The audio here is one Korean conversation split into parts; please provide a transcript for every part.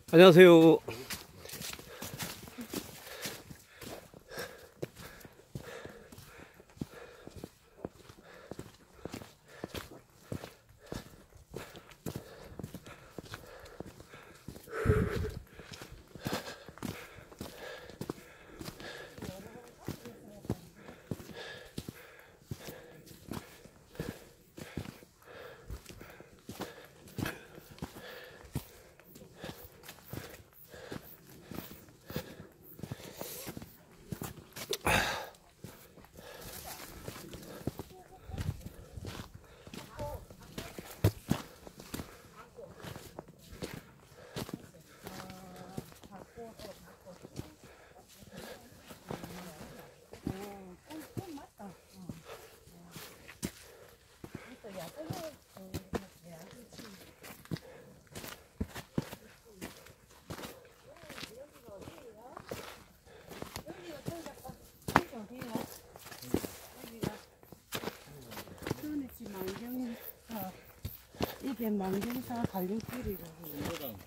안녕하세요. 이게 망경사 갈림길이라고.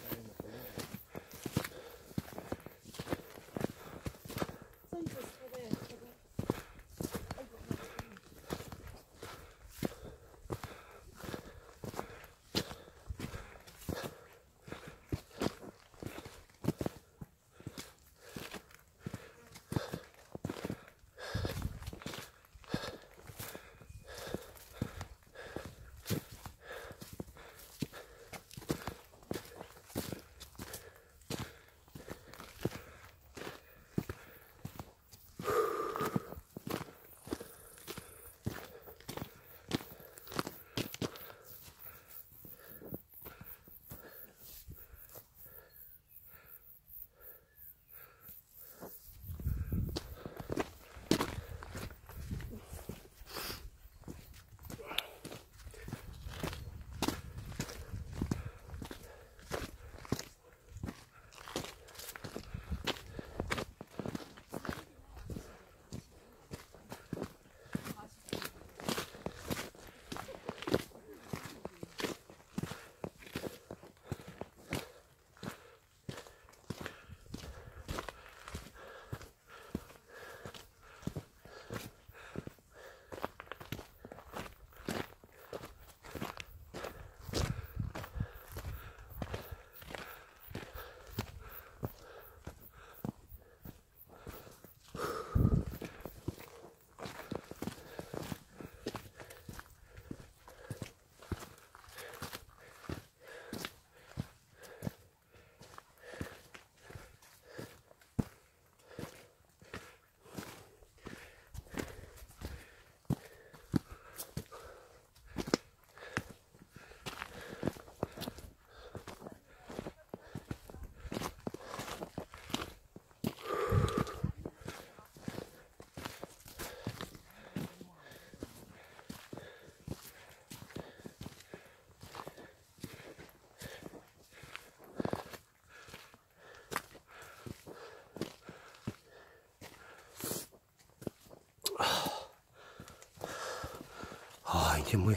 이제 뭐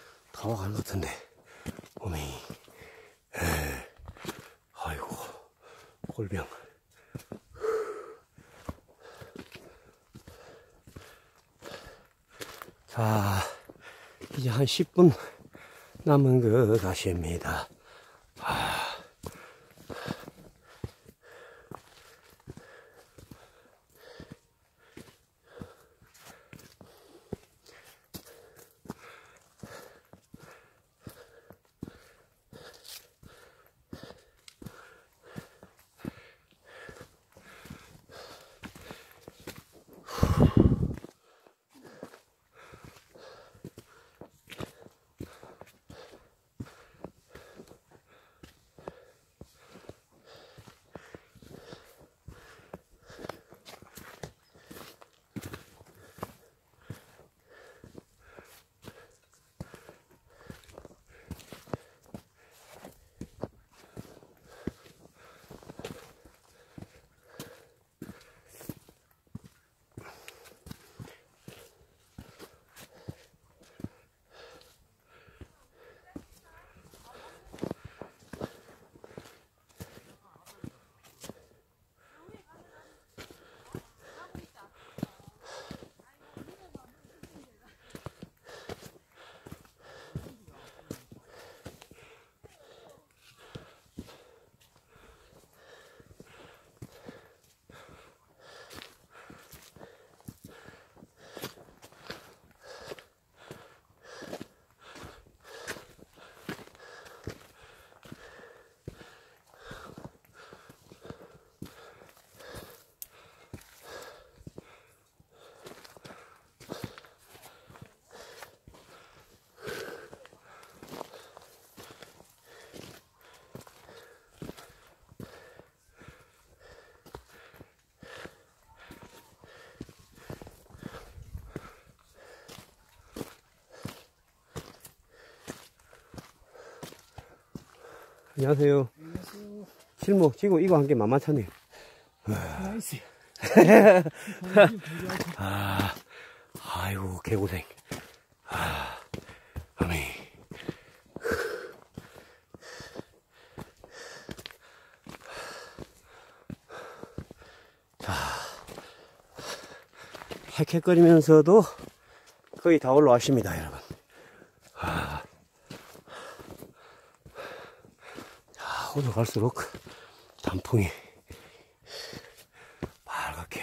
다 와가는 것 같은데 몸이 아이고 꼴병. 자, 이제 한 10분 남은 것 같습니다. 안녕하세요. 안녕하세요. 실목 지고 이거 한 개 만만찮네요. 나이스. 아이고, 개고생. 아미. 자, 헥헥거리면서도 거의 다 올라왔습니다, 여러분. 자, 올라갈수록 단풍이 빨갛게.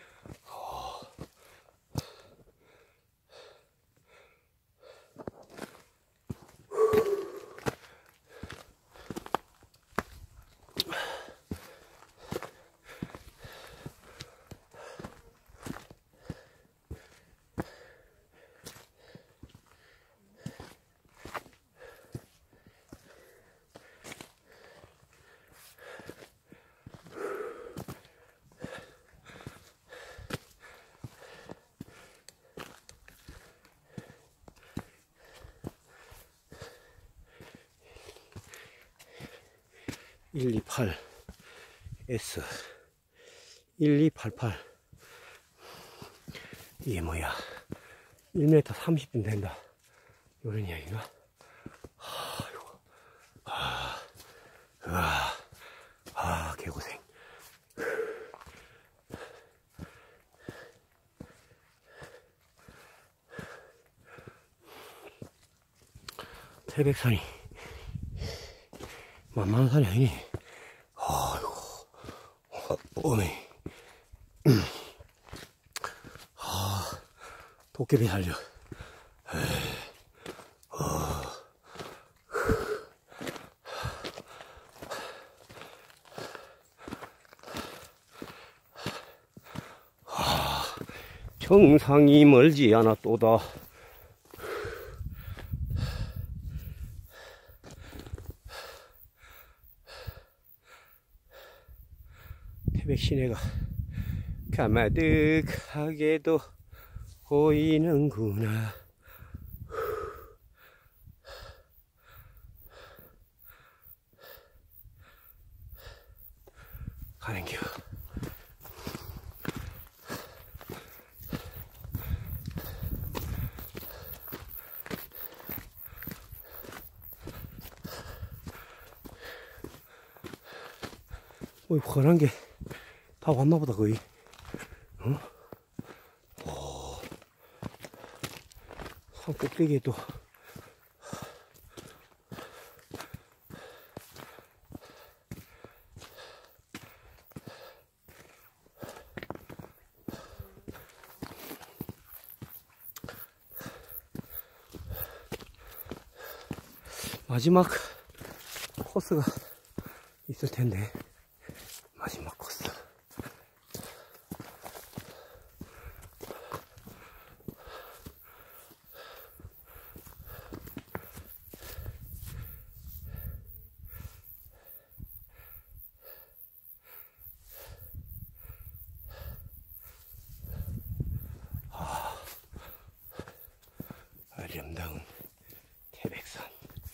(128) S 1288 이게 뭐야 1m 30분 된다 요런 이야기가. 개고생. 태백산이 만만한 산이 아니네. 아이고, 어메. 도깨비 살려. 정상이 멀지 않았도다. 태백 시내가 가마득하게도 보이는구나. 가는겨. 뭐 환한 게 다 왔나 보다 거의. 산 꼭대기에 또 마지막 코스가 있을 텐데. 마지막 코스. 아름다운 태백산.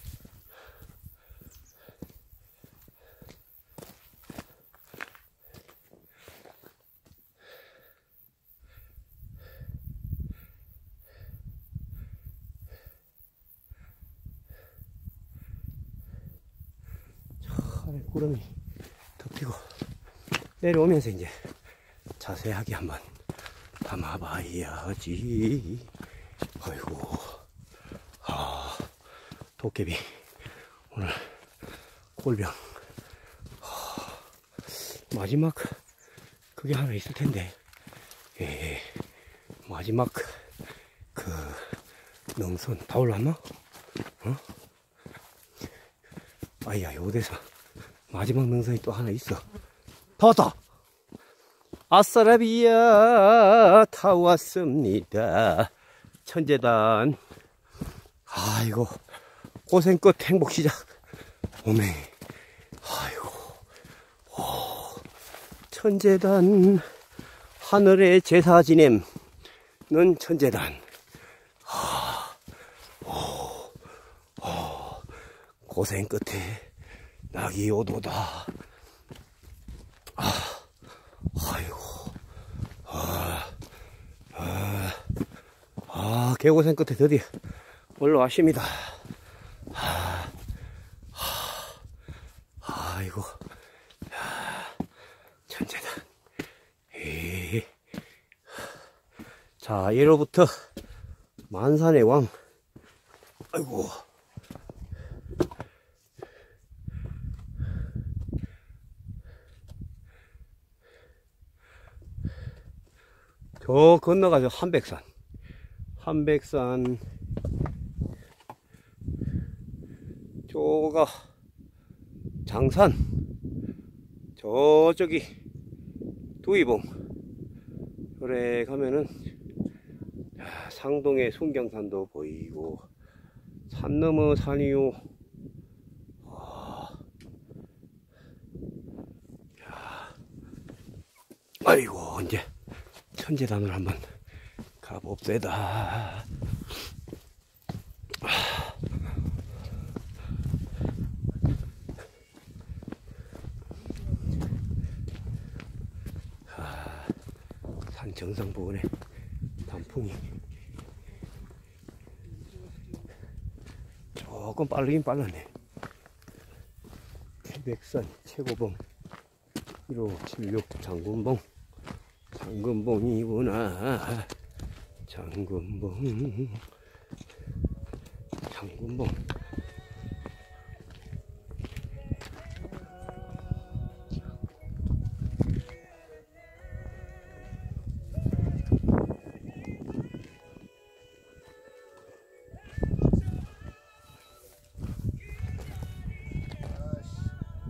하늘 구름이 덮이고 내려오면서 이제 자세하게 한번 담아봐야지. 아이고, 도깨비 오늘 꼴병. 마지막 그게 하나 있을 텐데. 마지막 그 능선 다 올랐나? 아이야, 요데서 마지막 능선이 또 하나 있어. 다 왔다. 아싸라비아 다 왔습니다. 천재단. 아이고, 고생 끝 행복 시작. 오메. 아이고, 천재단 하늘의 제사 지냄 는 천재단. 고생 끝에 낙이 오도다. 아이고. 개고생 끝에 드디어 올라왔습니다. 아이고. 천재다. 자, 예로부터 만산의 왕. 아이고. 저 건너가서 한백산 저가 장산, 저쪽이 두이봉. 그래 가면은 상동의 순경산도 보이고 산 넘어 산이요. 아이고, 언제 천재단으로 한번 가봅시다. 산 정상 부근에 단풍이 조금 빠르긴 빨랐네. 태백산 최고봉 1576 장군봉이구나. 장군봉.